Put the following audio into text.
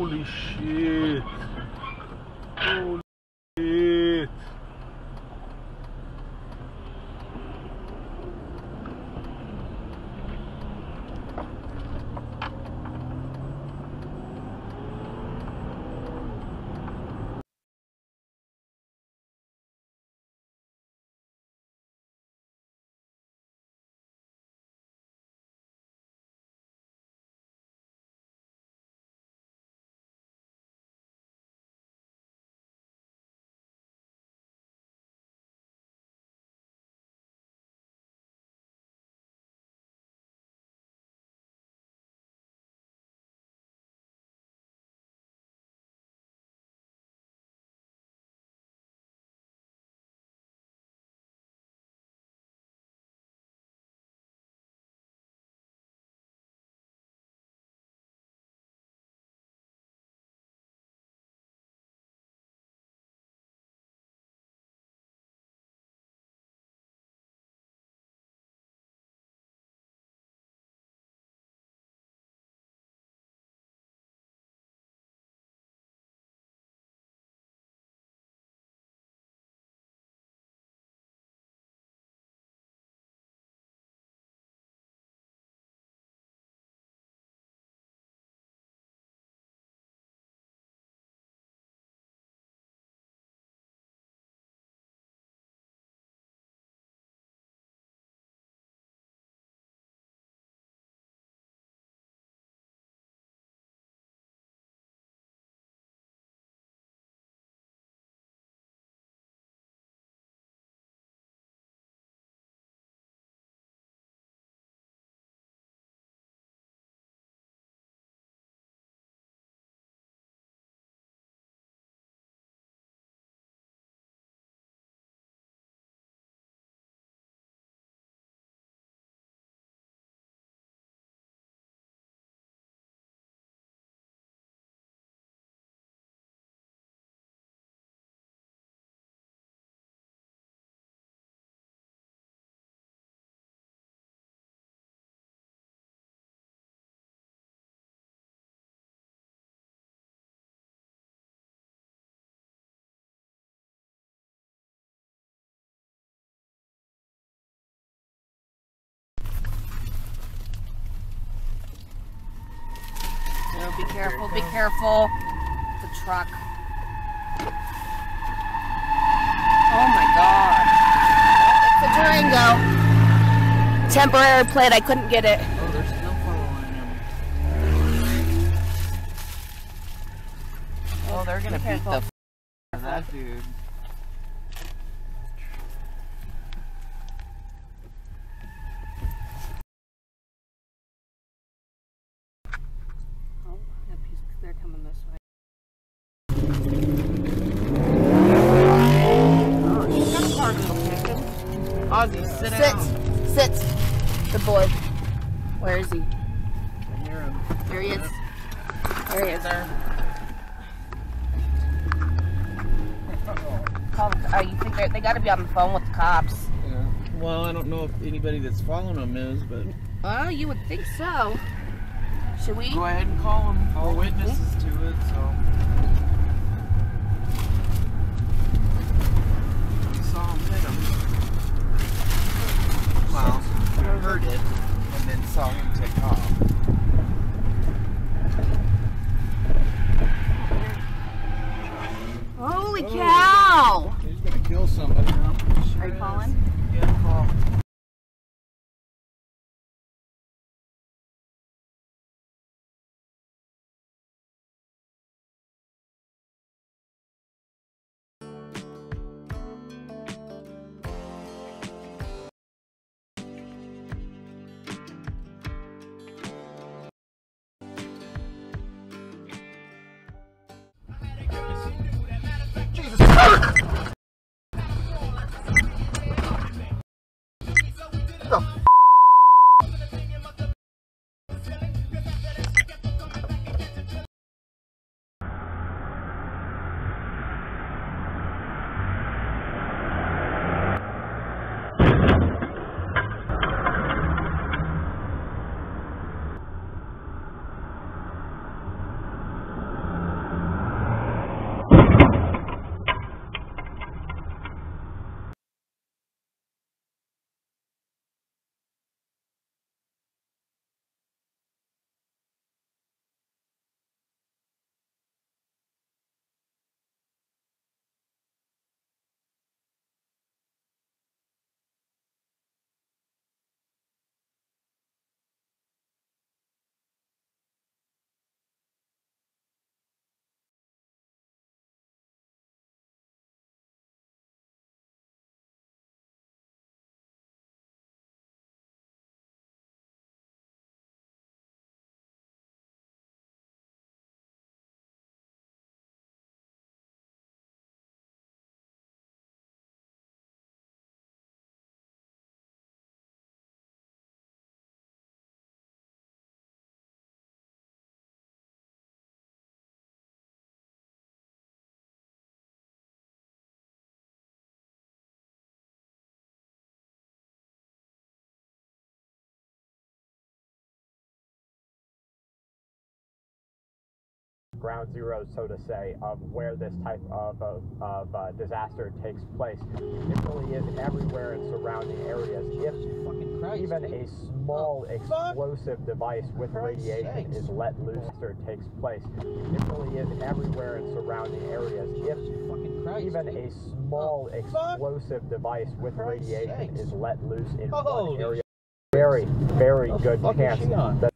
Holy shit. Holy shit. Be careful, be careful. The truck. Oh my god. It's a Durango. Temporary plate, I couldn't get it. Oh, they're still following him. Oh, they're gonna beat the f out of that dude. They're coming this way. Oh, she's got a hard little chicken. Ozzy, sit down. Sit. Good boy. Where is he? I hear him. There he is. There he is. There. Call the, you think they got to be on the phone with the cops? Yeah. Well, I don't know if anybody that's following them is, but... Well, you would think so. Should we? Go ahead and call them. All witnesses to it, so... We saw him hit him. Well, we heard it, and then saw him take off. Holy cow! He's gonna kill somebody. Are you calling? Yeah, call. ground zero, so to say, of where this type of disaster takes place. It really is everywhere in surrounding areas. If even a small explosive device with radiation is let loose, disaster takes place. It really is everywhere in surrounding areas. If even a small explosive device with radiation is let loose in one area, very, very good chance that